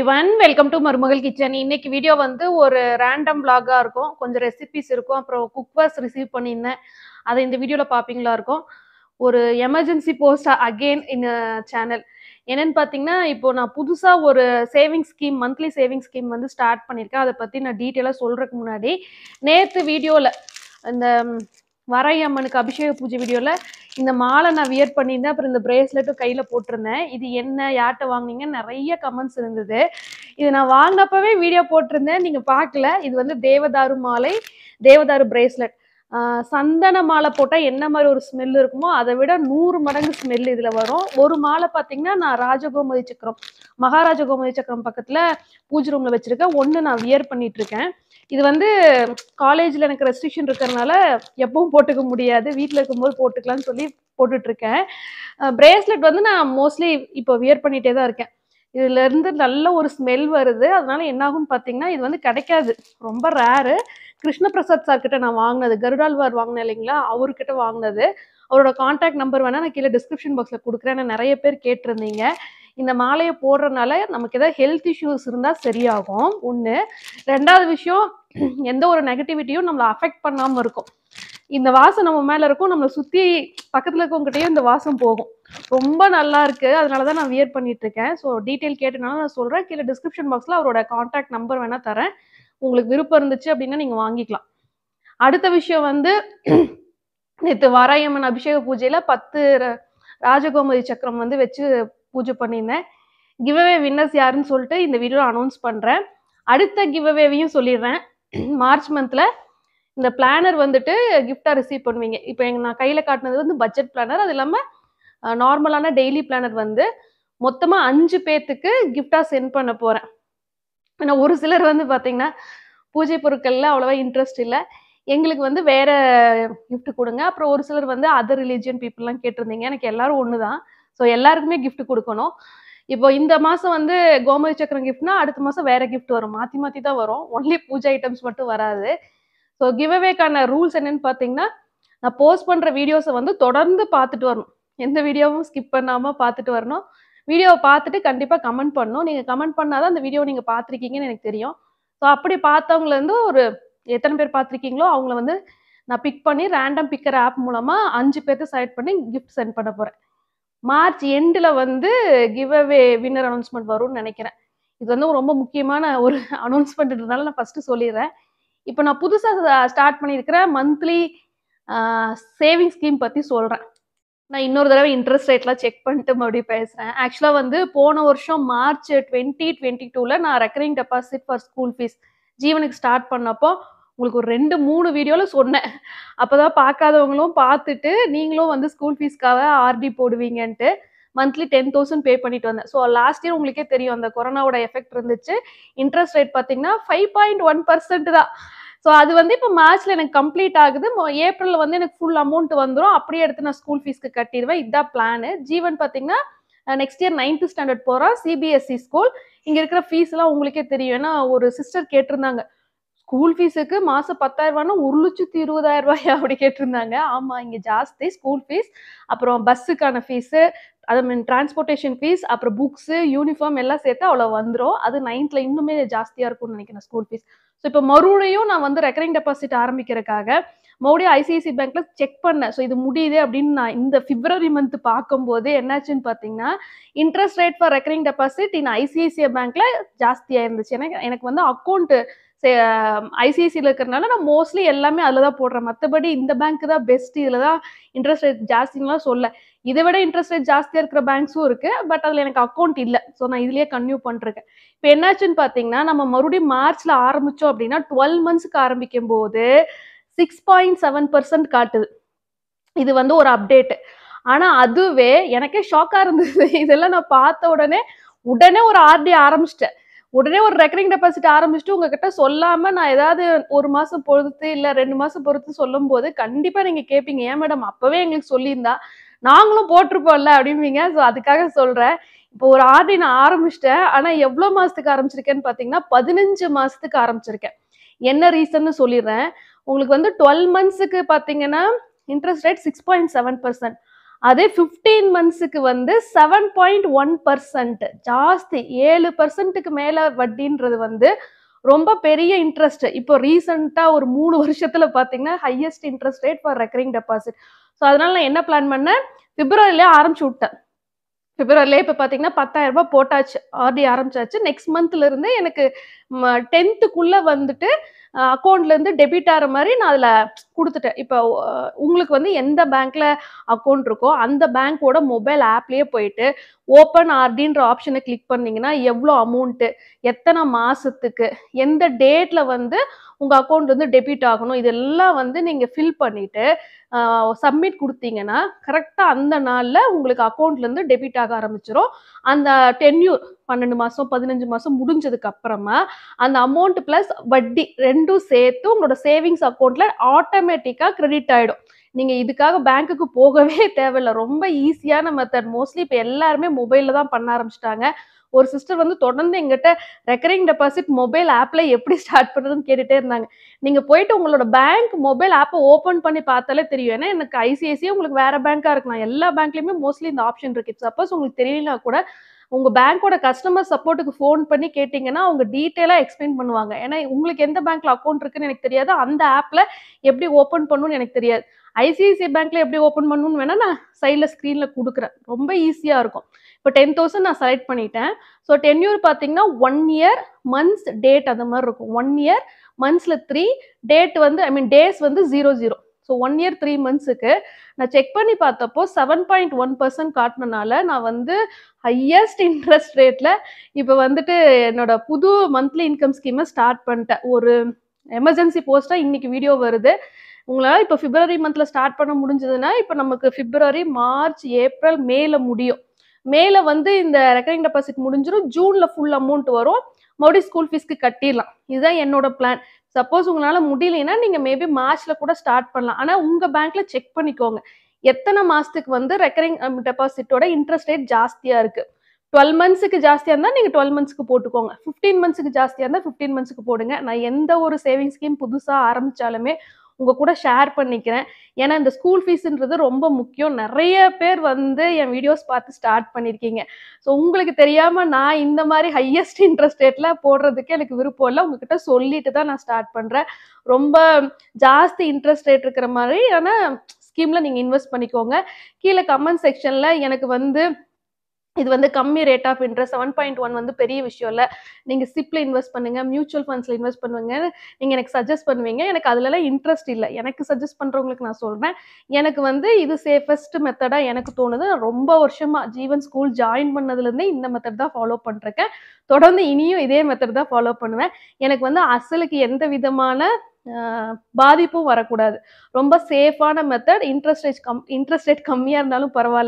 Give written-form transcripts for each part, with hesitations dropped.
everyone, welcome to Marumagal kitchen. இன்னைக்கு video வந்து ஒரு ரேண்டம் vlog-ஆ இருக்கும். கொஞ்சம் ரெசிபிஸ் இருக்கும். அப்புறம் குக்வேர்ஸ் ரிசீவ் பண்ணியிருந்தேன். அதை இந்த வீடியோல பாப்பீங்களா இருக்கும். ஒரு emergency post again in channel. என்னன்னு பார்த்தீங்கன்னா, இப்போ நான் புதுசா ஒரு saving scheme, monthly saving scheme வந்து ஸ்டார்ட் பண்ணியிருக்கேன். அதை பத்தி நான் டீட்டெயிலாக சொல்றதுக்கு முன்னாடி நேற்று வீடியோல இந்த வரையம்மனுக்கு அபிஷேக பூஜை வீடியோல இந்த மாலை நான் வியர் பண்ணியிருந்தேன். அப்புறம் இந்த பிரேஸ்லெட்டும் கையில போட்டிருந்தேன். இது என்ன, யார்கிட்ட வாங்கினீங்க, நிறைய கமெண்ட்ஸ் இருந்தது. இது நான் வாங்கினப்பவே வீடியோ போட்டிருந்தேன், நீங்க பார்க்கல. இது வந்து தேவதாரு மாலை, தேவதாரு பிரேஸ்லெட். சந்தன மாலை போட்டால் என்ன மாதிரி ஒரு ஸ்மெல் இருக்குமோ அதை விட 100 மடங்கு ஸ்மெல் இதில் வரும். ஒரு மாலை பார்த்தீங்கன்னா நான் ராஜகோமதி சக்கரம், மகாராஜ கோமதி சக்கரம் பக்கத்தில் பூஜை ரூமில் வச்சுருக்கேன். ஒன்று நான் வியர் பண்ணிட்டு இருக்கேன். இது வந்து காலேஜில் எனக்கு ரெஸ்ட்ரிக்ஷன் இருக்கிறதுனால எப்பவும் போட்டுக்க முடியாது, வீட்டில் இருக்கும்போது போட்டுக்கலாம்னு சொல்லி போட்டுட்ருக்கேன். பிரேஸ்லெட் வந்து நான் மோஸ்ட்லி இப்போ வியர் பண்ணிகிட்டே தான் இருக்கேன். இதுலேருந்து நல்ல ஒரு ஸ்மெல் வருது. அதனால என்ன ஆகும்னு பார்த்தீங்கன்னா, இது வந்து கிடைக்காது, ரொம்ப ரேரு. கிருஷ்ணபிரசாத் சார்கிட்ட நான் வாங்கினது, கருடால்வார் வாங்கினேன் இல்லைங்களா, அவர்கிட்ட வாங்கினது. அவரோட கான்டாக்ட் நம்பர் வேணால் நான் கீழே டிஸ்கிரிப்ஷன் பாக்ஸில் கொடுக்குறேன். நிறைய பேர் கேட்டிருந்தீங்க. இந்த மாலையை போடுறதுனால நமக்கு ஏதாவது ஹெல்த் இஷ்யூஸ் இருந்தால் சரியாகும், ஒன்று. ரெண்டாவது விஷயம், எந்த ஒரு நெகட்டிவிட்டியும் நம்மளை அஃபெக்ட் பண்ணாமல் இருக்கும். இந்த வாசம் நம்ம மேலே இருக்கும், நம்மளை சுற்றி பக்கத்தில் இருக்கவங்ககிட்டயும் இந்த வாசம் போகும். ரொம்ப நல்லா இருக்கு. அதனால தான் நான் வியர் பண்ணிட்டு இருக்கேன். ஸோ டீட்டெயில் கேட்டனால நான் சொல்கிறேன். கீழே டிஸ்கிரிப்ஷன் பாக்ஸில் அவரோட கான்டாக்ட் நம்பர் வேணால் தரேன். உங்களுக்கு விருப்பம் இருந்துச்சு அப்படின்னா நீங்கள் வாங்கிக்கலாம். அடுத்த விஷயம் வந்து, நேற்று வாராயம்மன் அபிஷேக பூஜையில் 10 ராஜகோமதி சக்கரம் வந்து வச்சு பூஜை பண்ணியிருந்தேன். கிவ்அவே வின்னர்ஸ் யாருன்னு சொல்லிட்டு இந்த வீடியோவில் அனௌன்ஸ் பண்ணுறேன். அடுத்த கிவ்அவேவையும் சொல்லிடுறேன். மார்ச் மந்தில் இந்த பிளானர் வந்துட்டு கிஃப்டாக ரிசீவ் பண்ணுவீங்க. இப்போ நான் கையில் காட்டினது வந்து பட்ஜெட் பிளானர். அது இல்லாமல் நார்மலான டெய்லி பிளானர் வந்து மொத்தமாக 5 பேர்த்துக்கு கிஃப்டாக சென்ட் பண்ண போகிறேன். ஆனால் ஒரு சிலர் வந்து பார்த்தீங்கன்னா பூஜை பொருட்களில் அவ்வளோவா இன்ட்ரெஸ்ட் இல்லை, எங்களுக்கு வந்து வேறு கிஃப்ட் கொடுங்க. அப்புறம் ஒரு சிலர் வந்து அதர் ரிலீஜியன் பீப்புளெலாம் கேட்டிருந்தீங்க. எனக்கு எல்லாரும் ஒன்று தான், ஸோ எல்லாருக்குமே கிஃப்ட் கொடுக்கணும். இப்போ இந்த மாதம் வந்து கோமதி சக்கரம் கிஃப்ட்னா அடுத்த மாதம் வேறு கிஃப்ட் வரும், மாற்றி மாற்றி தான் வரும். ஒன்லி பூஜை ஐட்டம்ஸ் மட்டும் வராது. ஸோ கிவ்அவேக்கான ரூல்ஸ் என்னன்னு பார்த்தீங்கன்னா, நான் போஸ்ட் பண்ணுற வீடியோஸை வந்து தொடர்ந்து பார்த்துட்டு வரணும். எந்த வீடியோவும் ஸ்கிப் பண்ணாமல் பார்த்துட்டு வரணும். வீடியோவை பார்த்துட்டு கண்டிப்பாக கமெண்ட் பண்ணணும். நீங்கள் கமெண்ட் பண்ணாதான் அந்த வீடியோ நீங்கள் பார்த்துருக்கீங்கன்னு எனக்கு தெரியும். ஸோ அப்படி பார்த்தவங்களேருந்து ஒரு எத்தனை பேர் பார்த்துருக்கீங்களோ அவங்கள வந்து நான் பிக் பண்ணி ரேண்டம் பிக்கர் ஆப் மூலமாக 5 பேர்த்து செலக்ட் பண்ணி கிஃப்ட் சென்ட் பண்ண போகிறேன். மார்ச் எண்டில் வந்து கிவ்அவே வின்னர் அனௌன்ஸ்மெண்ட் வரும்னு நினைக்கிறேன். இது வந்து ரொம்ப முக்கியமான ஒரு அனௌன்ஸ்மெண்ட்ன்றதுனால நான் ஃபஸ்ட்டு சொல்லிடுறேன். இப்போ நான் புதுசாக ஸ்டார்ட் பண்ணியிருக்கிற மந்த்லி சேவிங் ஸ்கீம் பற்றி சொல்கிறேன். நான் இன்னொரு தடவை இன்ட்ரெஸ்ட் ரேட்லாம் செக் பண்ணிட்டு மறுபடியும் பேசுகிறேன். ஆக்சுவலாக வந்து போன வருஷம் மார்ச் 2022 நான் recurring deposit for school fees ஜீவனுக்கு ஸ்டார்ட் பண்ணப்போ உங்களுக்கு ஒரு 2-3 வீடியோவில் சொன்னேன். அப்போ தான் பார்க்காதவங்களும் பார்த்துட்டு நீங்களும் வந்து ஸ்கூல் ஃபீஸ்க்காக ஆர்டி போடுவீங்கன்ட்டு மந்த்லி 10,000 பே பண்ணிட்டு வந்தேன். ஸோ லாஸ்ட் இயர் உங்களுக்கே தெரியும், அந்த கொரோனாவோட எஃபெக்ட் இருந்துச்சு. இன்ட்ரெஸ்ட் ரேட் பார்த்தீங்கன்னா 5.1% தான். ஸோ அது வந்து இப்போ மார்ச்சில் எனக்கு கம்ப்ளீட் ஆகுது. ஏப்ரலில் வந்து எனக்கு ஃபுல் அமௌண்ட் வந்துடும். அப்படியே எடுத்து நான் ஸ்கூல் ஃபீஸ்க்கு கட்டிடுவேன். இதுதான் பிளானு. ஜீவன் பார்த்தீங்கன்னா நெக்ஸ்ட் இயர் 9th ஸ்டாண்டர்ட் போகிறான், சிபிஎஸ்சி ஸ்கூல். இங்கே இருக்கிற ஃபீஸ்லாம் உங்களுக்கே தெரியும். ஏன்னா ஒரு சிஸ்டர் கேட்டிருந்தாங்க, ஸ்கூல் ஃபீஸுக்கு மாதம் 10,000 1,20,000 அப்படி கேட்டிருந்தாங்க. ஆமாம், இங்கே ஜாஸ்தி ஸ்கூல் ஃபீஸ். அப்புறம் பஸ்ஸுக்கான ஃபீஸு, அது மீன் டிரான்ஸ்போர்ட்டேஷன் ஃபீஸ், அப்புறம் புக்ஸு, யூனிஃபார்ம் எல்லாம் சேர்த்து அவ்வளோ வந்துடும். அது 9th இன்னுமே ஜாஸ்தியாக இருக்கும்னு நினைக்கிறேன் ஸ்கூல் ஃபீஸ். ஸோ இப்போ மறுபடியும் நான் வந்து ரெக்கரிங் டெபாசிட் ஆரம்பிக்கிறதுக்காக மறுபடியும் ஐசிஐசி பேங்க்ல செக் பண்ணேன். ஸோ இது முடியுது அப்படின்னு நான் இந்த பிப்ரவரி மந்த் பார்க்கும்போது என்னாச்சுன்னு பார்த்தீங்கன்னா, interest rate for recurring deposit in ICICI பேங்க்ல ஜாஸ்தியாக இருந்துச்சு. எனக்கு வந்து அக்கௌண்ட் ஐசிஐசியில் இருக்கிறதுனால நான் மோஸ்ட்லி எல்லாமே அதில் தான் போடுறேன். மற்றபடி இந்த பேங்க் தான் பெஸ்ட், இதில் தான் இன்ட்ரெஸ்ட் ரேட் ஜாஸ்தின்லாம் சொல்ல. இதை விட இன்ட்ரெஸ்ட் ரேட் ஜாஸ்தியாக இருக்கிற பேங்க்ஸும் இருக்குது. பட் அதில் எனக்கு அக்கௌண்ட் இல்லை. ஸோ நான் இதுலேயே கன்டினியூ பண்ணிருக்கேன். இப்போ என்னாச்சுன்னு பார்த்தீங்கன்னா, நம்ம மறுபடியும் மார்ச்சில் ஆரம்பித்தோம் அப்படின்னா 12 மந்த்ஸ்க்கு ஆரம்பிக்கும் போது 6.7% காட்டுது. இது வந்து ஒரு அப்டேட்டு. ஆனால் அதுவே எனக்கே ஷாக்காக இருந்தது. இதெல்லாம் நான் பார்த்த உடனே ஒரு ஆர்டி ஆரம்பிச்சிட்டேன். உடனே ஒரு ரெக்கரிங் டெபாசிட் ஆரம்பிச்சுட்டு உங்ககிட்ட சொல்லாமல் நான் ஏதாவது ஒரு மாதம் பொறுத்து இல்லை 2 மாதம் பொறுத்து சொல்லும் போது கண்டிப்பாக நீங்கள் கேட்பீங்க, ஏன் மேடம் அப்போவே எங்களுக்கு சொல்லியிருந்தா நாங்களும் போட்டிருப்போம்ல அப்படிம்பீங்க. ஸோ அதுக்காக சொல்கிறேன். இப்போ ஒரு ஆர்டி நான் ஆரம்பிச்சிட்டேன். ஆனால் எவ்வளோ மாதத்துக்கு ஆரம்பிச்சிருக்கேன்னு பார்த்தீங்கன்னா 15 மாதத்துக்கு ஆரம்பிச்சிருக்கேன். என்ன ரீசன்னு சொல்லிடுறேன். உங்களுக்கு வந்து 12 மந்த்ஸுக்கு பார்த்தீங்கன்னா இன்ட்ரெஸ்ட் ரேட் 6.7%. அதே 15 மந்த்ஸுக்கு வந்து 7.1%, ஜாஸ்தி. 7%க்கு மேல வட்டின்றது வந்து ரொம்ப பெரிய இன்ட்ரெஸ்ட். இப்போ ரீசெண்டா ஒரு 3 வருஷத்துல பாத்தீங்கன்னா highest interest rate for recurring deposit. So அதனால நான் என்ன பிளான் பண்ணேன், பிப்ரவரியிலே ஆரம்பிச்சு விட்டேன். பிப்ரவரியிலே இப்போ பார்த்தீங்கன்னா 10,000 ரூபாய் போட்டாச்சு, ஆர்டி ஆரம்பிச்சாச்சு. நெக்ஸ்ட் மந்த்ல இருந்து எனக்கு 10th வந்துட்டு அக்கௌண்ட்ல இருந்து டெபிட் ஆகிற மாதிரி நான் அதில் கொடுத்துட்டேன். இப்போ உங்களுக்கு வந்து எந்த பேங்க்ல அக்கௌண்ட் இருக்கோ அந்த பேங்க்கோட மொபைல் ஆப்லேயே போயிட்டு ஓப்பன் ஆர்டின்ற ஆப்ஷனை கிளிக் பண்ணீங்கன்னா எவ்வளோ அமௌண்ட்டு, எத்தனை மாசத்துக்கு, எந்த டேட்ல வந்து உங்க அக்கௌண்ட் வந்து டெபிட் ஆகணும், இதெல்லாம் வந்து நீங்க ஃபில் பண்ணிட்டு சப்மிட் கொடுத்தீங்கன்னா கரெக்டாக அந்த நாளில் உங்களுக்கு அக்கௌண்ட்லேருந்து டெபிட் ஆக ஆரம்பிச்சிடும். அந்த டென்யூர் 12 மாதம் 15 மாதம் முடிஞ்சதுக்கு அப்புறமா அந்த அமௌண்ட் ப்ளஸ் வட்டி ரெண்டும் சேர்த்து உங்களோட சேவிங்ஸ் அக்கௌண்ட்டில் ஆட்டோமேட்டிக்காக கிரெடிட் ஆகிடும். நீங்கள் இதுக்காக பேங்க்குக்கு போகவே தேவையில்லை. ரொம்ப ஈஸியான மெத்தட். மோஸ்ட்லி இப்போ எல்லாருமே மொபைலில் தான் பண்ண ஆரம்பிச்சிட்டாங்க. ஒரு சிஸ்டர் வந்து தொடர்ந்து எங்கிட்ட ரெக்கரிங் டெபாசிட் மொபைல் ஆப்பில் எப்படி ஸ்டார்ட் பண்ணுறதுன்னு கேட்டுகிட்டே இருந்தாங்க. நீங்கள் போயிட்டு உங்களோட பேங்க் மொபைல் ஆப்பை ஓப்பன் பண்ணி பார்த்தாலே தெரியும். ஏன்னா எனக்கு ஐசிஐசிஐ உங்களுக்கு வேறு பேங்காக இருக்கலாம். எல்லா பேங்க்லேயுமே மோஸ்ட்லி இந்த ஆப்ஷன் இருக்குது. சப்போஸ் உங்களுக்கு தெரியலனா கூட உங்கள் பேங்க்கோட கஸ்டமர் சப்போர்ட்டுக்கு ஃபோன் பண்ணி கேட்டிங்கன்னா அவங்க டீட்டெயிலாக எக்ஸ்பிளைன் பண்ணுவாங்க. ஏன்னா உங்களுக்கு எந்த பேங்க்கில் அக்கௌண்ட் இருக்குன்னு எனக்கு தெரியாது, அந்த ஆப்பில் எப்படி ஓப்பன் பண்ணணும்னு எனக்கு தெரியாது. ஐசிஐசிஐ பேங்க்ல எப்படி ஓப்பன் பண்ணணும்னு வேணால் நான் சைடில் ஸ்க்ரீனில் கொடுக்குறேன். ரொம்ப ஈஸியாக இருக்கும். இப்போ 10,000 நான் செலக்ட் பண்ணிட்டேன். ஸோ டென்யூர் பார்த்தீங்கன்னா 1 year மந்த்ஸ் டேட் அந்த மாதிரி இருக்கும். 1 year மந்த்ஸில் 3 டேட் வந்து டேஸ் வந்து 00. ஸோ 1 year 3 monthsக்கு நான் செக் பண்ணி பார்த்தப்போ 7.1% காட்டினால நான் வந்து ஹையஸ்ட் இன்ட்ரெஸ்ட் ரேட்டில் இப்போ வந்துட்டு என்னோட புது மந்த்லி இன்கம் ஸ்கீமை ஸ்டார்ட் பண்ணிட்டேன். ஒரு எமர்ஜென்சி போஸ்ட்டாக இன்னைக்கு வீடியோ வருது. உங்களால் இப்போ பிப்ரவரி மந்த்ல ஸ்டார்ட் பண்ண முடிஞ்சதுன்னா இப்போ நமக்கு பிப்ரவரி, மார்ச், ஏப்ரல், மேல முடியும். மேல வந்து இந்த ரெக்கரிங் டெபாசிட் முடிஞ்சிடும். ஜூன்ல ஃபுல் அமௌண்ட் வரும். மறுபடியும் ஸ்கூல் ஃபீஸ்க்கு கட்டிடலாம். இதுதான் என்னோட பிளான். சப்போஸ் உங்களால் முடியலைன்னா நீங்கள் மேபி மார்ச்ல கூட ஸ்டார்ட் பண்ணலாம். ஆனால் உங்கள் பேங்க்ல செக் பண்ணிக்கோங்க எத்தனை மாதத்துக்கு வந்து ரெக்கரிங் டெபாசிட்டோட இன்ட்ரெஸ்ட் ரேட் ஜாஸ்தியாக இருக்குது. 12 மந்த்ஸுக்கு ஜாஸ்தியாக இருந்தால் நீங்கள் 12 மந்த்ஸ்க்கு போட்டுக்கோங்க. 15 மந்த்ஸுக்கு ஜாஸ்தியாக இருந்தால் 15 மந்த்ஸ்க்கு போடுங்க. நான் எந்த ஒரு சேவிங் ஸ்கீம் புதுசாக ஆரம்பித்தாலுமே உங்கள் கூட ஷேர் பண்ணிக்கிறேன். ஏன்னா இந்த ஸ்கூல் ஃபீஸுன்றது ரொம்ப முக்கியம். நிறைய பேர் வந்து என் வீடியோஸ் பார்த்து ஸ்டார்ட் பண்ணியிருக்கீங்க. ஸோ உங்களுக்கு தெரியாமல் நான் இந்த மாதிரி ஹையஸ்ட் இன்ட்ரெஸ்ட் ரேட்டில் போடுறதுக்கு எனக்கு விருப்பம் இல்லை. உங்ககிட்ட சொல்லிட்டு தான் நான் ஸ்டார்ட் பண்ணுறேன். ரொம்ப ஜாஸ்தி இன்ட்ரெஸ்ட் ரேட் இருக்கிற மாதிரி ஆனால் ஸ்கீமில் நீங்கள் இன்வெஸ்ட் பண்ணிக்கோங்க. கீழே கமெண்ட் செக்ஷனில் எனக்கு வந்து இது வந்து கம்மி ரேட் ஆஃப் இன்ட்ரெஸ்ட் 7.1 வந்து பெரிய விஷயம் இல்லை, நீங்கள் சிப்பில் இன்வெஸ்ட் பண்ணுங்கள், மியூச்சுவல் ஃபண்ட்ஸில் இன்வெஸ்ட் பண்ணுவீங்க, நீங்கள் எனக்கு சஜஸ்ட் பண்ணுவீங்க. எனக்கு அதுலலாம் இன்ட்ரெஸ்ட் இல்லை. எனக்கு சஜஸ்ட் பண்ணுறவங்களுக்கு நான் சொல்கிறேன், எனக்கு வந்து இது சேஃபஸ்ட் மெத்தடாக எனக்கு தோணுது. ரொம்ப வருஷமாக ஜீவன் ஸ்கூல் ஜாயின் பண்ணதுலேருந்தே இந்த மெத்தட் தான் ஃபாலோ பண்ணிருக்கேன். தொடர்ந்து இனியும் இதே மெத்தட் தான் ஃபாலோ பண்ணுவேன். எனக்கு வந்து அசலுக்கு எந்த விதமான பாதிப்பும் வரக்கூடாது. ரொம்ப சேஃபான மெத்தட். இன்ட்ரெஸ்ட் ரேட் கம்மியாக இருந்தாலும் பரவாயில்ல.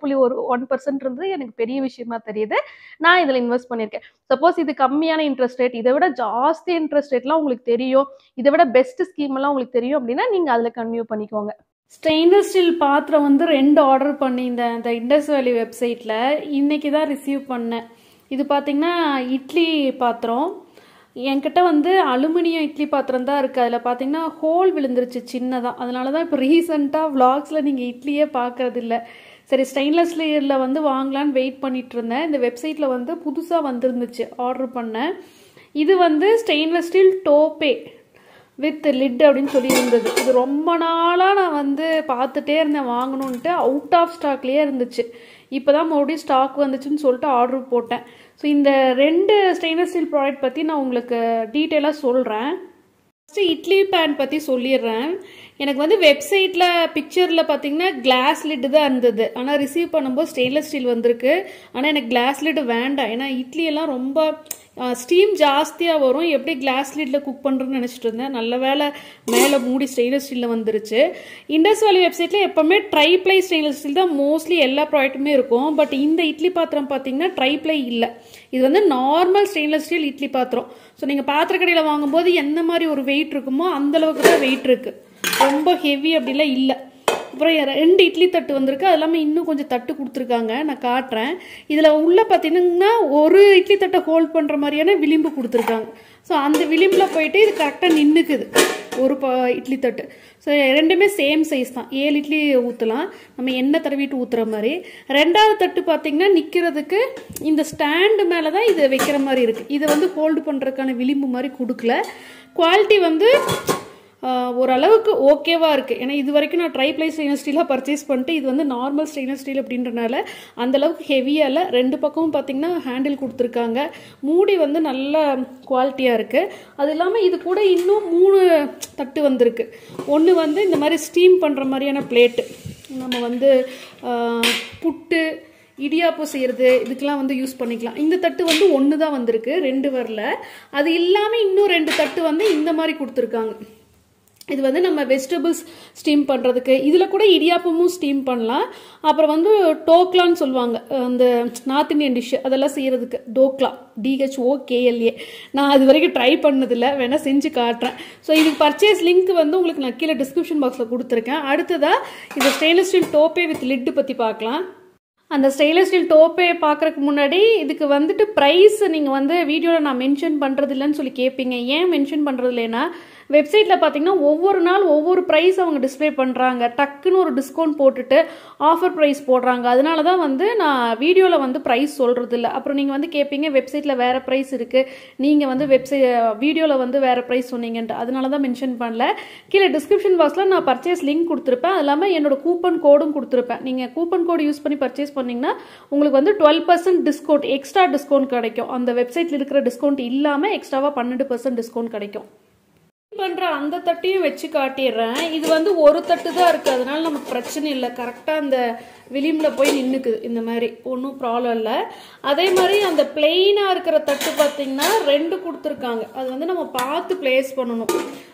7.1% இருந்தது எனக்கு பெரிய விஷயமா தெரியுது. நான் இதில் இன்வெஸ்ட் பண்ணியிருக்கேன். சப்போஸ் இது கம்மியான இன்ட்ரெஸ்ட் ரேட், இதை விட ஜாஸ்தி இன்ட்ரெஸ்ட் ரேட்லாம் உங்களுக்கு தெரியும், இதை விட பெஸ்ட் ஸ்கீம்லாம் உங்களுக்கு தெரியும் அப்படின்னா நீங்கள் அதில் கன்டினியூ பண்ணிக்கோங்க. ஸ்டெயின்லெஸ் ஸ்டீல் பாத்திரம் வந்து 2 ஆர்டர் பண்ணியிருந்தேன் இந்த இண்டஸ் வேலி வெப்சைட்டில். இன்னைக்கு தான் ரிசீவ் பண்ணேன். இது பார்த்தீங்கன்னா இட்லி பாத்திரம். என்கிட்ட வந்து அலுமினியம் இட்லி பாத்திரம் தான் இருக்குது. அதில் பார்த்தீங்கன்னா ஹோல் விழுந்துருச்சு சின்னதாக. அதனால தான் இப்போ ரீசெண்டாக விளாக்ஸில் நீங்கள் இட்லியே பார்க்கறது இல்லை. சரி, ஸ்டெயின்லெஸ் ஸ்டீலில் வந்து வாங்கலான்னு வெயிட் பண்ணிட்டு இருந்தேன். இந்த வெப்சைட்டில் வந்து புதுசாக வந்துருந்துச்சு, ஆர்டர் பண்ணேன். இது வந்து ஸ்டெயின்லெஸ் ஸ்டீல் டோப்பே வித் லிட் அப்படின்னு சொல்லி இருந்தது. இது ரொம்ப நாளாக நான் வந்து பார்த்துட்டே இருந்தேன் வாங்கணுன்ட்டு. அவுட் ஆஃப் ஸ்டாக்லேயே இருந்துச்சு. இப்போ தான் மறுபடியும் ஸ்டாக் வந்துச்சுன்னு சொல்லிட்டு ஆர்டர் போட்டேன். ஸோ இந்த 2 ஸ்டெயின்லெஸ் ஸ்டீல் ப்ராடக்ட் பற்றி நான் உங்களுக்கு டீட்டெயிலாக சொல்கிறேன். ஃபஸ்ட்டு இட்லி பேன் பற்றி சொல்லிடுறேன். எனக்கு வந்து வெப்சைட்டில் பிக்சரில் பார்த்தீங்கன்னா கிளாஸ் லிட்டு தான் இருந்தது. ஆனால் ரிசீவ் பண்ணும்போது ஸ்டெயின்லெஸ் ஸ்டீல் வந்திருக்கு. ஆனால் எனக்கு கிளாஸ் லிட்டு வேண்டாம். ஏன்னா இட்லியெல்லாம் ரொம்ப ஸ்டீம் ஜாஸ்தியாக வரும். எப்படி கிளாஸ் லிட்டில் குக் பண்ணுறதுன்னு நினச்சிட்டு இருந்தேன். நல்ல வேலை மேலே மூடி ஸ்டெயின்லெஸ் ஸ்டீலில் வந்துருச்சு. இண்டஸ் வேலி வெப்சைட்டில் எப்போவுமே ட்ரைப்ளை ஸ்டெயின்லெஸ் ஸ்டீல் தான் மோஸ்ட்லி எல்லா ப்ராடக்ட்டுமே இருக்கும். பட் இந்த இட்லி பாத்திரம் பார்த்தீங்கன்னா ட்ரைப்ளை இல்லை. இது வந்து நார்மல் ஸ்டெயின்லெஸ் ஸ்டீல் இட்லி பாத்திரம். ஸோ நீங்கள் பாத்திர கடையில் வாங்கும்போது எந்த மாதிரி ஒரு வெயிட் இருக்குமோ அந்தளவுக்கு தான் வெயிட் இருக்குது. ரொம்ப ஹெவி அப்படிலாம் இல்லை. அப்புறம் 2 இட்லி தட்டு வந்திருக்கு. அது இல்லாமல் இன்னும் கொஞ்சம் தட்டு கொடுத்துருக்காங்க, நான் காட்டுறேன். இதில் உள்ள பார்த்தீங்கன்னா ஒரு இட்லி தட்டை ஹோல்ட் பண்ணுற மாதிரியான விளிம்பு கொடுத்துருக்காங்க. ஸோ அந்த விளிம்பில் போயிட்டு இது கரெக்டாக நின்றுக்குது. ஒரு இட்லி தட்டு. ஸோ ரெண்டுமே சேம் சைஸ் தான். 7 இட்லி ஊற்றலாம், நம்ம எண்ணெய் தடவிட்டு ஊற்றுற மாதிரி. ரெண்டாவது தட்டு பார்த்தீங்கன்னா நிற்கிறதுக்கு இந்த ஸ்டாண்டு மேலே தான் இது வைக்கிற மாதிரி இருக்குது. இதை வந்து ஹோல்டு பண்ணுறதுக்கான விளிம்பு மாதிரி கொடுக்கல. குவாலிட்டி வந்து ஓரளவுக்கு ஓகேவா இருக்குது. ஏன்னா இது வரைக்கும் நான் ட்ரைப்ளை ஸ்டெயின்லெஸ் ஸ்டீலாக பர்ச்சேஸ் பண்ணிட்டு, இது வந்து நார்மல் ஸ்டெயின்லெஸ் ஸ்டீல் அப்படின்றனால அந்தளவுக்கு ஹெவியாக இல்லை. ரெண்டு பக்கமும் பார்த்தீங்கன்னா ஹேண்டில் கொடுத்துருக்காங்க. மூடி வந்து நல்ல குவாலிட்டியாக இருக்குது. அது இல்லாமல் இது கூட இன்னும் 3 தட்டு வந்திருக்கு. ஒன்று வந்து இந்த மாதிரி ஸ்டீம் பண்ணுற மாதிரியான பிளேட்டு, நம்ம வந்து புட்டு இடியாப்பம் செய்கிறது இதுக்கெல்லாம் வந்து யூஸ் பண்ணிக்கலாம். இந்த தட்டு வந்து 1 தான் வந்திருக்கு, 2 வரல. அது இல்லாமல் இன்னும் 2 தட்டு வந்து இந்த மாதிரி கொடுத்துருக்காங்க. இது வந்து நம்ம வெஜிடபிள்ஸ் ஸ்டீம் பண்ணுறதுக்கு, இதில் கூட இடியாப்பமும் ஸ்டீம் பண்ணலாம். அப்புறம் வந்து டோக்லான்னு சொல்லுவாங்க, அந்த நார்த் இந்தியன் டிஷ்ஷு அதெல்லாம் செய்கிறதுக்கு டோக்லா, DHOKLA. நான் அது வரைக்கும் ட்ரை பண்ணதில்லை, வேணால் செஞ்சு காட்டுறேன். ஸோ இதுக்கு பர்ச்சேஸ் லிங்க் வந்து உங்களுக்கு நான் கீழே டிஸ்கிரிப்ஷன் பாக்ஸில் கொடுத்துருக்கேன். அடுத்ததாக இந்த ஸ்டெயின்லெஸ் ஸ்டீல் டோப்பே வித் லிட்டு பற்றி பார்க்கலாம். அந்த ஸ்டெயின்லெஸ் ஸ்டீல் டோப்பே பார்க்குறதுக்கு முன்னாடி இதுக்கு வந்துட்டு ப்ரைஸ் நீங்கள் வந்து வீடியோவில் நான் மென்ஷன் பண்ணுறது இல்லைன்னு சொல்லி கேட்பீங்க. ஏன் மென்ஷன் பண்ணுறது இல்லைன்னா, வெப்சைட்டில் பார்த்தீங்கன்னா ஒவ்வொரு நாள் ஒவ்வொரு ப்ரைஸ் அவங்க டிஸ்பிளே பண்ணுறாங்க. டக்குன்னு ஒரு டிஸ்கவுண்ட் போட்டுட்டு ஆஃபர் ப்ரைஸ் போடுறாங்க. அதனால தான் வந்து நான் வீடியோவில் வந்து ப்ரைஸ் சொல்கிறது இல்லை. அப்புறம் நீங்கள் வந்து கேட்பீங்க வெப்சைட்டில் வேறு ப்ரைஸ் இருக்குது, நீங்கள் வந்து வீடியோவில் வந்து வேறு ப்ரைஸ் சொன்னீங்கன்ட்டு. அதனால தான் மென்ஷன் பண்ணல. கீழே டிஸ்கிரிப்ஷன் பாக்ஸில் நான் பர்ச்சேஸ் லிங்க் கொடுத்துருப்பேன். அது இல்லாமல் என்னோட கூப்பன் கோடும் கொடுத்துருப்பேன். நீங்கள் கூப்பன் கோடு யூஸ் பண்ணி பர்ச்சேஸ் பண்ணிங்கன்னா உங்களுக்கு வந்து 12% டிஸ்கவுண்ட், எக்ஸ்ட்ரா டிஸ்கவுண்ட் கிடைக்கும். அந்த வெப்சைட்டில் இருக்கிற டிஸ்கவுண்ட் இல்லாமல் எக்ஸ்ட்ராவாக 12% டிஸ்கவுண்ட் கிடைக்கும். பண்ற அந்த தட்டையும் வச்சு காட்டிடுறேன். இது வந்து ஒரு தட்டு தான் இருக்கு, அதனால நமக்கு பிரச்சனை இல்லை. கரெக்டாக அந்த விளிம்புல போய் நின்றுக்குது, இந்த மாதிரி ஒன்றும் ப்ராப்ளம் இல்லை. அதே மாதிரி அந்த பிளெயினாக இருக்கிற தட்டு பார்த்தீங்கன்னா 2 கொடுத்துருக்காங்க. அது வந்து நம்ம பார்த்து பிளேஸ் பண்ணணும்.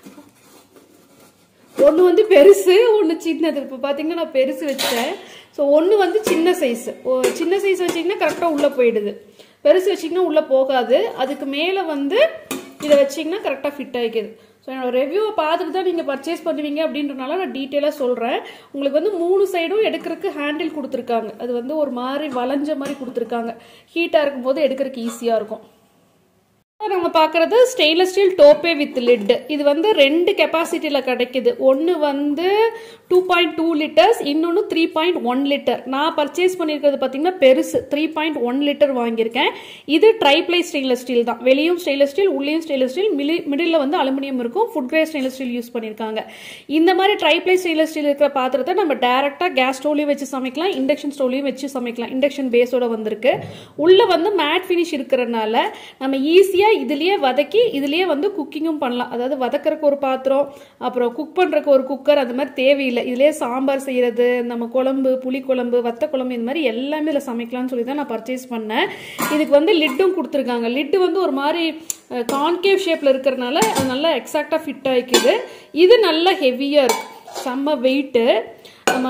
ஒன்று வந்து பெருசு, ஒன்று சின்னது. இப்போ பார்த்தீங்கன்னா நான் பெருசு வச்சேன். ஸோ ஒன்று வந்து சின்ன சைஸு. சின்ன சைஸ் வச்சிங்கன்னா கரெக்டாக உள்ளே போயிடுது, பெருசு வச்சிங்கன்னா உள்ளே போகாது. அதுக்கு மேலே வந்து இதை வச்சிங்கன்னா கரெக்டாக ஃபிட் ஆகிக்குது. ஸோ என்னோட ரிவ்யூவை பார்த்துட்டு தான் நீங்கள் பர்ச்சேஸ் பண்ணுவீங்க அப்படின்றனால நான் டீட்டெயிலாக சொல்கிறேன். உங்களுக்கு வந்து 3 சைடும் எடுக்கிறதுக்கு ஹேண்டில் கொடுத்துருக்காங்க. அது வந்து ஒரு மாதிரி வளைஞ்ச மாதிரி கொடுத்துருக்காங்க. ஹீட்டாக இருக்கும்போது எடுக்கிறதுக்கு ஈஸியாக இருக்கும். நம்ம பார்க்குறது ஸ்டெயின்லெஸ் ஸ்டீல் டோப்பே வித் லிட். இது வந்து 2 கெப்பாசிட்டியில் கிடைக்குது. ஒன்று வந்து 2.2 லிட்டர்ஸ், இன்னொன்று 3.1 லிட்டர். நான் பர்ச்சேஸ் பண்ணியிருக்கிறது பார்த்தீங்கன்னா பெருசு 3.1 லிட்டர் வாங்கியிருக்கேன். இது ட்ரைப்ளை ஸ்டெயின்லெஸ் ஸ்டீல் தான். வெளியும் ஸ்டெயின்லெஸ் ஸ்டீல், உள்ளேயும் ஸ்டெயின்லெஸ் ஸ்டீல், மிடில் வந்து அலுமினியம் இருக்கும். Food grade stainless steel use பண்ணியிருக்காங்க. இந்த மாதிரி ட்ரைப்ளை ஸ்டெயின்லெஸ் ஸ்டீல் இருக்கிற பாத்திரத்தை நம்ம டேரெக்டாக கேஸ் ஸ்டவ்லையும் வச்சு சமைக்கலாம், இண்டக்ஷன் ஸ்டவ்லையும் வச்சு சமைக்கலாம். இண்டக்ஷன் பேஸோட வந்திருக்கு. உள்ள வந்து மேட் ஃபினிஷ் இருக்கிறதுனால நம்ம ஈஸியாக இதுலயே வதக்கி இதுலயே வந்து குக்கிங்கும் பண்ணலாம். அதாவது வதக்கறதுக்கு ஒரு பாத்திரம், அப்புறம் குக் பண்றதுக்கு ஒரு குக்கர், அந்த மாதிரி தேவையில்லை. இதுலயே சாம்பார் செய்யறது, நம்ம குழம்பு, புளி குழம்பு, வத்த குழம்பு, இந்த மாதிரி எல்லாமே இதில் சமைக்கலாம்னு சொல்லி தான் நான் பர்ச்சேஸ் பண்ணேன். இதுக்கு வந்து லிட்டும் கொடுத்துருக்காங்க. லிட்டு வந்து ஒரு மாதிரி கான்கேவ் ஷேப்ல இருக்கிறதுனால அது நல்லா எக்ஸாக்டா ஃபிட் ஆகிக்குது. இது நல்லா ஹெவியா இருக்கு, செம்ம வெயிட்டு. நம்ம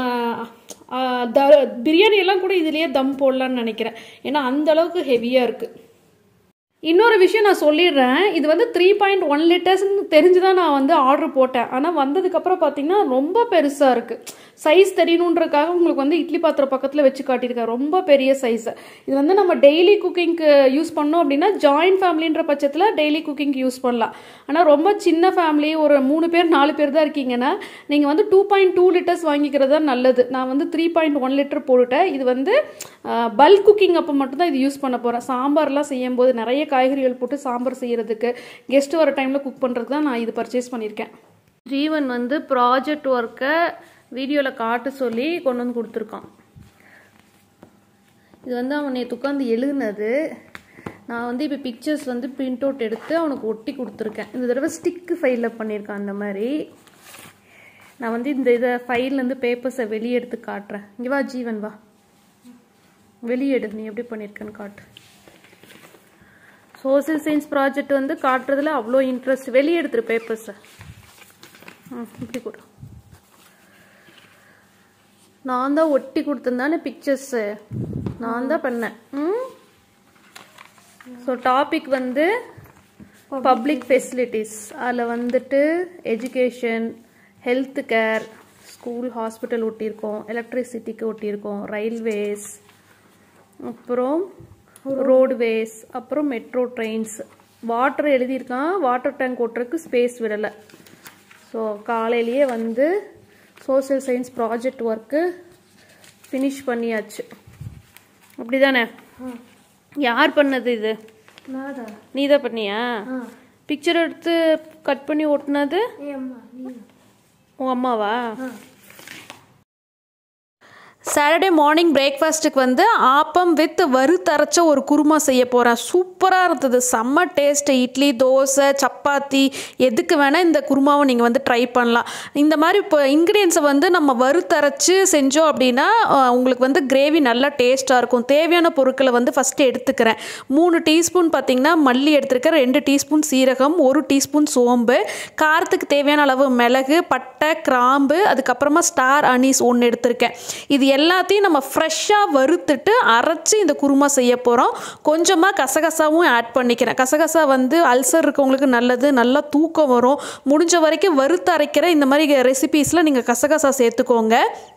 பிரியாணி எல்லாம் கூட இதுலயே தம் போடலான்னு நினைக்கிறேன், ஏன்னா அந்த அளவுக்கு ஹெவியா இருக்கு. இன்னொரு விஷயம் நான் சொல்லிடுறேன், இது வந்து 3.1 லிட்டர்ஸ்ன்னு தெரிஞ்சுதான் நான் வந்து ஆர்டர் போட்டேன். ஆனால் வந்ததுக்கப்புறம் பார்த்தீங்கன்னா ரொம்ப பெருசாக இருக்குது. சைஸ் தெரியணுன்றதுக்காக உங்களுக்கு வந்து இட்லி பாத்திரம் பக்கத்தில் வச்சு காட்டியிருக்கேன். ரொம்ப பெரிய சைஸ். இது வந்து நம்ம டெய்லி குக்கிங்க்கு யூஸ் பண்ணோம் அப்படின்னா, ஜாயின்ட் ஃபேமிலின்ற பட்சத்தில் டெய்லி குக்கிங்க்கு யூஸ் பண்ணலாம். ஆனால் ரொம்ப சின்ன ஃபேமிலி, ஒரு 3 பேர் 4 பேர் தான் இருக்கீங்கன்னா நீங்கள் வந்து 2.2 லிட்டர்ஸ் வாங்கிக்கிறது தான் நல்லது. நான் வந்து 3.1 லிட்டர் போட்டுட்டேன். இது வந்து பல்க் குக்கிங் அப்போ மட்டும்தான் இது யூஸ் பண்ண போகிறேன். சாம்பார்லாம் செய்யும் போது நிறைய காய்கறிகள் போட்டு சாம்பார் செய்யறதுக்கு, கெஸ்ட் வர டைமில் குக் பண்ணுறதுக்கு தான் நான் இது பர்ச்சேஸ் பண்ணியிருக்கேன். ஜீவன் வந்து ப்ராஜெக்ட் ஒர்க்கை வீடியோவில் காட்ட சொல்லி கொண்டு வந்து கொடுத்துருக்கான். இது வந்து அவன் நேற்று உட்காந்து எழுதுனது. நான் வந்து இப்போ பிக்சர்ஸ் வந்து பிரிண்ட் அவுட் எடுத்து அவனுக்கு ஒட்டி கொடுத்துருக்கேன். இந்த தடவை ஸ்டிக்கு ஃபைலில் பண்ணியிருக்கான். அந்த மாதிரி நான் வந்து இந்த இதை ஃபைல்லேருந்து பேப்பர்ஸை வெளியே எடுத்து காட்டுறேன். இங்கே வா ஜீவன், வா வெளியே எடு, நீ எப்படி பண்ணியிருக்கேன்னு காட்டு. சோசியல் சயின்ஸ் ப்ராஜெக்ட் வந்து காட்டுறதுல அவ்வளோ இன்ட்ரெஸ்ட். வெளியே எடுத்துரு பேப்பர்ஸை. இப்படி கூட நான் தான் ஒட்டி கொடுத்துருந்தானே பிக்சர்ஸு, நான் தான் பண்ணேன். ஸோ டாபிக் வந்து பப்ளிக் ஃபெசிலிட்டிஸ். அதில் வந்துட்டு education, health care, school, hospital ஒட்டியிருக்கோம், எலக்ட்ரிசிட்டிக்கு ஒட்டியிருக்கோம், ரயில்வேஸ், அப்புறம் ரோடுவேஸ், அப்புறம் மெட்ரோ ட்ரெயின்ஸ். வாட்டர் எழுதியிருக்கான், வாட்டர் டேங்க் ஓட்டுறதுக்கு ஸ்பேஸ் விடலை. ஸோ காலையிலேயே வந்து social science project work finish பண்ணியாச்சு. அப்படி தானே? யார் பண்ணது இது? நீ தான் பண்ணியா? பிக்சர் எடுத்து கட் பண்ணி ஒட்டினது உன் அம்மாவா? சாட்டர்டே மார்னிங் பிரேக்ஃபாஸ்ட்டுக்கு வந்து ஆப்பம் வித் வறுத்தரைச்ச ஒரு குருமா செய்ய போகிறேன். சூப்பராக இருந்தது, செம்ம டேஸ்ட்டு. இட்லி, தோசை, சப்பாத்தி எதுக்கு வேணால் இந்த குருமாவை நீங்கள் வந்து ட்ரை பண்ணலாம். இந்த மாதிரி இப்போ இன்க்ரீடியன்ஸை வந்து நம்ம வறுத்தரைச்சி செஞ்சோம் அப்படின்னா உங்களுக்கு வந்து கிரேவி நல்லா டேஸ்ட்டாக இருக்கும். தேவையான பொருட்களை வந்து ஃபஸ்ட்டு எடுத்துக்கிறேன். 3 டீஸ்பூன் பார்த்திங்கன்னா மல்லி எடுத்துருக்கேன், 2 டீஸ்பூன் சீரகம், 1 டீஸ்பூன் சோம்பு, காரத்துக்கு தேவையான அளவு மிளகு, பட்டை, கிராம்பு, அதுக்கப்புறமா ஸ்டார் அனீஸ் 1 எடுத்திருக்கேன். இது எல்லாத்தையும் நம்ம ஃப்ரெஷ்ஷாக வறுத்துட்டு அரைச்சி இந்த குருமா செய்ய போகிறோம். கொஞ்சமாக கசகசாவும் ஆட் பண்ணிக்கிறேன். கசகசா வந்து அல்சர் இருக்கவங்களுக்கு நல்லது, நல்லா தூக்கம் வரும். முடிஞ்ச வரைக்கும் வறுத்து அரைக்கிற இந்த மாதிரி ரெசிபீஸில் நீங்கள் கசகசா சேர்த்துக்கோங்க.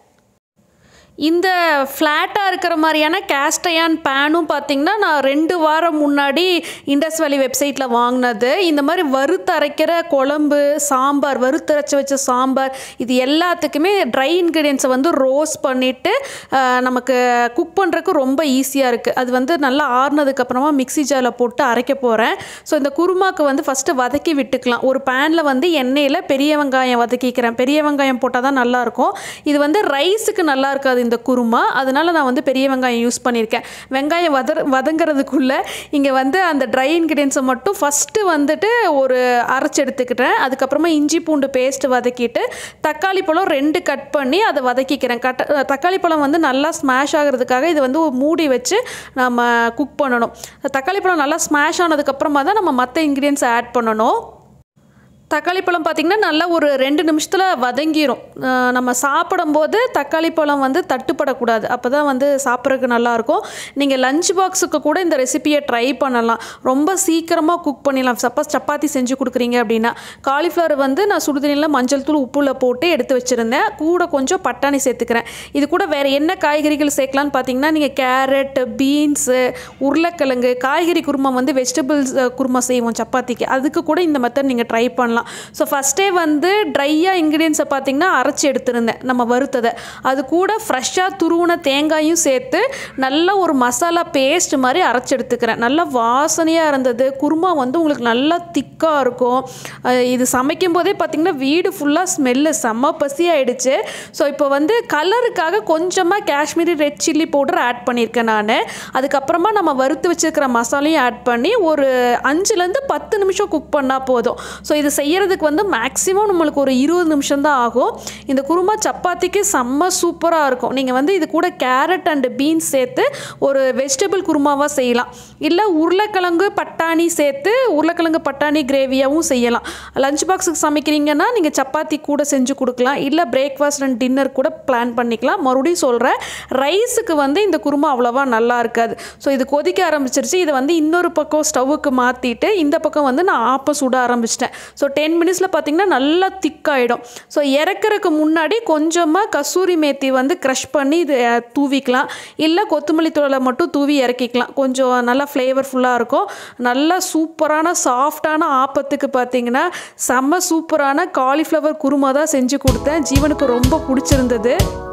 இந்த ஃப்ளாட்டாக இருக்கிற மாதிரியான கேஸ்ட் அயர்ன் பேனும் பார்த்திங்கன்னா நான் 2 வாரம் முன்னாடி இண்டஸ் வேலி வெப்சைட்டில் வாங்கினது. இந்த மாதிரி வறுத்து அரைக்கிற குழம்பு, சாம்பார், வறுத்தரைச்சி வச்ச சாம்பார், இது எல்லாத்துக்குமே ட்ரை இன்க்ரீடியன்ஸை வந்து ரோஸ்ட் பண்ணிவிட்டு நமக்கு குக் பண்ணுறதுக்கு ரொம்ப ஈஸியாக இருக்குது. அது வந்து நல்லா ஆறுனதுக்கப்புறமா மிக்ஸி ஜாரில் போட்டு அரைக்க போகிறேன். ஸோ இந்த குருமாக்கு வந்து ஃபஸ்ட்டு வதக்கி விட்டுக்கலாம். ஒரு பேனில் வந்து எண்ணெயில் பெரிய வெங்காயம் வதக்கிக்கிறேன். பெரிய வெங்காயம் போட்டால் தான் நல்லாயிருக்கும். இது வந்து ரைஸுக்கு நல்லா இருக்காது இந்த குருமா, அதனால நான் வந்து பெரிய வெங்காயம் யூஸ் பண்ணியிருக்கேன். வெங்காயம் வதங்கிறதுக்குள்ளே இங்கே வந்து அந்த ட்ரை இன்க்ரீடியன்ஸை மட்டும் ஃபஸ்ட்டு வந்துட்டு ஒரு அரைச்சி எடுத்துக்கிட்டேன். அதுக்கப்புறமா இஞ்சி பூண்டு பேஸ்ட்டு வதக்கிட்டு தக்காளி பழம் 2 கட் பண்ணி அதை வதக்கிக்கிறேன். தக்காளி பழம் வந்து நல்லா ஸ்மாஷ் ஆகிறதுக்காக இது வந்து மூடி வச்சு நம்ம குக் பண்ணணும். தக்காளி பழம் நல்லா ஸ்மாஷ் ஆனதுக்கப்புறமா தான் நம்ம மற்ற இன்க்ரீடியன்ஸை ஆட் பண்ணணும். தக்காளி பழம் பார்த்திங்கன்னா நல்லா ஒரு 2 நிமிஷத்தில் வதங்கிடும். நம்ம சாப்பிடும்போது தக்காளி பழம் வந்து தட்டுப்படக்கூடாது, அப்போ தான் வந்து சாப்பிட்றதுக்கு நல்லாயிருக்கும். நீங்கள் லஞ்ச் பாக்ஸுக்கு கூட இந்த ரெசிபியை ட்ரை பண்ணலாம். ரொம்ப சீக்கிரமாக குக் பண்ணிடலாம். சப்போஸ் சப்பாத்தி செஞ்சு கொடுக்குறீங்க அப்படின்னா. காலிஃப்ளவர் வந்து நான் சுடுதண்ணியில் மஞ்சள் தூள் உப்புல போட்டு எடுத்து வச்சுருந்தேன். கூட கொஞ்சம் பட்டாணி சேர்த்துக்கிறேன். இது கூட வேறு என்ன காய்கறிகள் சேர்க்கலான்னு பார்த்தீங்கன்னா நீங்கள் கேரட், பீன்ஸு, உருளைக்கிழங்கு, காய்கறி குருமா வந்து வெஜிடபிள்ஸ் குருமா செய்வோம் சப்பாத்திக்கு, அதுக்கு கூட இந்த மெத்தட் நீங்கள் ட்ரை பண்ணலாம். ஸோ ஃபஸ்ட்டே வந்து ட்ரையாக இன்க்ரீடியன்ஸை பார்த்திங்கன்னா அரைச்சி எடுத்துருந்தேன் நம்ம வறுத்ததை. அது கூட ஃப்ரெஷ்ஷாக துருவின தேங்காயும் சேர்த்து நல்லா ஒரு மசாலா பேஸ்ட் மாதிரி அரைச்சி எடுத்துக்கிறேன். நல்லா வாசனையாக இருந்தது. குருமா வந்து உங்களுக்கு நல்லா திக்காக இருக்கும். இது சமைக்கும் போதே பார்த்திங்கன்னா வீடு ஃபுல்லாக ஸ்மெல்லு, செம்ம பசி ஆகிடுச்சு. ஸோ இப்போ வந்து கலருக்காக கொஞ்சமாக Kashmiri red chilli powder add பண்ணியிருக்கேன் நான். அதுக்கப்புறமா நம்ம வறுத்து வச்சுருக்கிற மசாலையும் ஆட் பண்ணி ஒரு 5லேருந்து 10 நிமிஷம் குக் பண்ணால் போதும். ஸோ இது செய்யறதுக்கு வந்து மேக்ஸிமம் நம்மளுக்கு ஒரு 20 நிமிஷம் தான் ஆகும். இந்த குருமா சப்பாத்திக்கு செம்ம சூப்பராக இருக்கும். நீங்கள் வந்து இது கூட கேரட் அண்ட் பீன்ஸ் சேர்த்து ஒரு வெஜிடபிள் குருமாவாக செய்யலாம். இல்லை உருளைக்கிழங்கு பட்டாணி சேர்த்து உருளைக்கிழங்கு பட்டாணி கிரேவியாகவும் செய்யலாம். லஞ்ச் பாக்ஸுக்கு சமைக்கிறீங்கன்னா நீங்கள் சப்பாத்தி கூட செஞ்சு கொடுக்கலாம். இல்லை பிரேக்ஃபாஸ்ட் அண்ட் டின்னர் கூட பிளான் பண்ணிக்கலாம். மறுபடியும் சொல்கிறேன், ரைஸுக்கு வந்து இந்த குருமா அவ்வளோவா நல்லா இருக்காது. ஸோ இது கொதிக்க ஆரம்பிச்சிருச்சு. இதை வந்து இன்னொரு பக்கம் ஸ்டவ்வுக்கு மாற்றிட்டு இந்த பக்கம் வந்து நான் ஆப்பம் சுட ஆரம்பிச்சிட்டேன். ஸோ 10 மினிட்ஸில் பார்த்திங்கன்னா நல்லா திக்காயிடும். ஸோ இறக்குறதுக்கு முன்னாடி கொஞ்சமாக கசூரி மேத்தி வந்து க்ரஷ் பண்ணி இது தூவிக்கலாம். இல்லை கொத்தமல்லி தூளை மட்டும் தூவி இறக்கிக்கலாம். கொஞ்சம் நல்லா ஃப்ளேவர்ஃபுல்லாக இருக்கும். நல்லா சூப்பரான சாஃப்டான ஆப்பத்துக்கு பார்த்திங்கன்னா செம்ம சூப்பரான காலிஃப்ளவர் குருமா தான் செஞ்சு கொடுத்தேன். ஜீவனுக்கு ரொம்ப பிடிச்சிருந்தது.